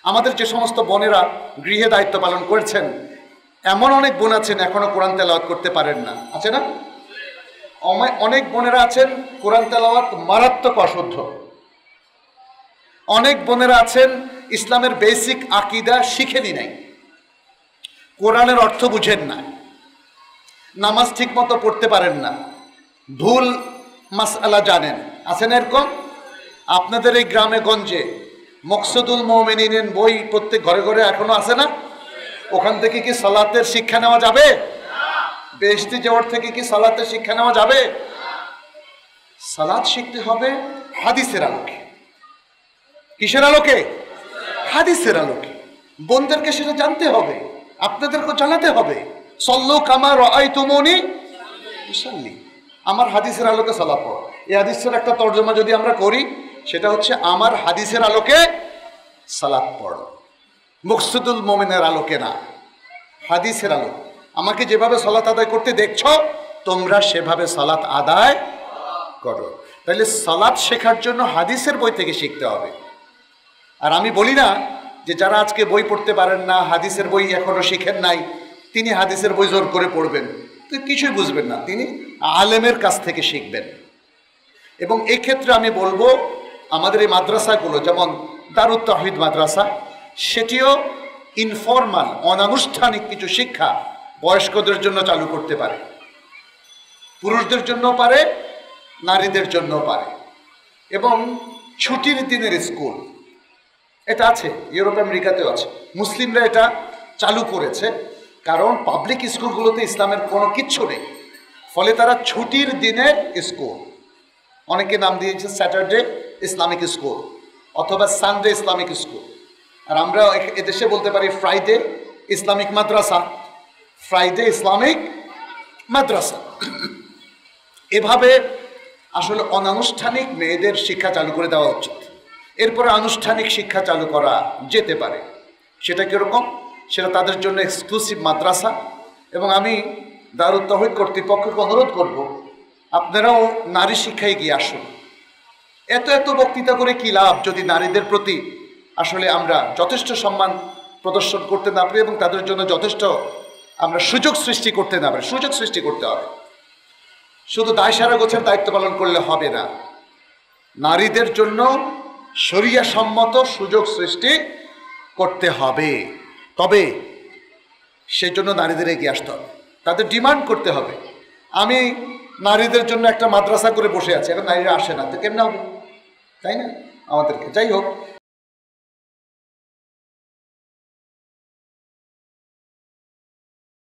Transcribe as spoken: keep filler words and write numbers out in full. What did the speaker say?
আমাদের যে সমস্ত বোনেরা গৃহে দায়িত্ব পালন করছেন, এমন অনেক বোন আছেন এখনো কোরআন তেলাওয়াত করতে পারেন না, আছে না? অনেক বোনেরা আছেন কোরআন তেলাওয়াত মারাত্মক অশুদ্ধ। অনেক বোনেরা আছেন ইসলামের বেসিক আকীদা শিখেনি নাই, কোরআনের অর্থ বুঝেন না, নামাজ ঠিক মতো পড়তে পারেন না, ভুল মাসআলা জানেন। আছেন এরকম? আপনাদের এই গ্রামে গঞ্জে মকসুদুল মুমিনিনের বই প্রত্যেক ঘরে ঘরে এখনো আছে না? ওখান থেকে কি সালাতের শিক্ষা নেওয়া যাবে? বেহেশতি জওয়ার থেকে কি সালাতের শিক্ষা নেওয়া যাবে? সালাত শিখতে হবে হাদিসের আলোকে। কিসের আলোকে? হাদিসের আলোকে। বোনদেরকে সেটা জানতে হবে, আপনাদেরকে জানাতে হবে। সল্লু কামা রাআইতুমুনি উসাল্লি, আমার হাদিসের আলোকে সালাত পড়ো। এই হাদিসের একটা তর্জমা যদি আমরা করি, সেটা হচ্ছে আমার হাদিসের আলোকে সালাত পড়ো, মকসুদুল মুমিনের আলোকে না, হাদিসের আলো। আমাকে যেভাবে সালাত আদায় করতে দেখছো, তোমরা সেভাবে সালাত আদায় করো। তাহলে সালাত শেখার জন্য হাদিসের বই থেকে শিখতে হবে। আর আমি বলি না যে যারা আজকে বই পড়তে পারেন না, হাদিসের বই এখনো শিখেন নাই, তিনি হাদিসের বই জোর করে পড়বেন, তো কিছুই বুঝবেন না। তিনি আলেমের কাছ থেকে শিখবেন। এবং এই ক্ষেত্রে আমি বলবো, আমাদের এই মাদ্রাসাগুলো যেমন দারুত তাওহীদ মাদ্রাসা, সেটিও ইনফরমাল অনানুষ্ঠানিক কিছু শিক্ষা বয়স্কদের জন্য চালু করতে পারে, পুরুষদের জন্য পারে, নারীদের জন্য পারে। এবং ছুটির দিনের স্কুল এটা আছে, ইউরোপ আমেরিকাতেও আছে। মুসলিমরা এটা চালু করেছে, কারণ পাবলিক স্কুলগুলোতে ইসলামের কোনো কিচ্ছু নেই, ফলে তারা ছুটির দিনের স্কুল, অনেকে নাম দিয়েছে স্যাটারডে ইসলামিক স্কুল অথবা সানডে ইসলামিক স্কুল। আর আমরা এদেশে বলতে পারি ফ্রাইডে ইসলামিক মাদ্রাসা, ফ্রাইডে ইসলামিক মাদ্রাসা। এভাবে আসলে অনানুষ্ঠানিক মেয়েদের শিক্ষা চালু করে দেওয়া উচিত। এরপরে আনুষ্ঠানিক শিক্ষা চালু করা যেতে পারে। সেটা কীরকম? সেটা তাদের জন্য এক্সক্লুসিভ মাদ্রাসা। এবং আমি দারুত তাওহীদ কর্তৃপক্ষকে অনুরোধ করব, আপনারাও নারী শিক্ষায় গিয়ে আসুন। এত এত বক্তৃতা করে কী লাভ যদি নারীদের প্রতি আসলে আমরা যথেষ্ট সম্মান প্রদর্শন করতে না পারি এবং তাদের জন্য যথেষ্ট আমরা সুযোগ সৃষ্টি করতে না পারি। সুযোগ সৃষ্টি করতে হবে। শুধু দায় সারা গোছের দায়িত্ব পালন করলে হবে না, নারীদের জন্য শরিয়া সম্মত সুযোগ সৃষ্টি করতে হবে। তবে সেই জন্য নারীদের এগিয়ে আসতে হবে, তাদের ডিমান্ড করতে হবে। আমি নারীদের জন্য একটা মাদ্রাসা করে বসে আছি, এখন নারীরা আসে না, তো কেমন হবে? তাই না? আমাদেরকে, যাই হোক,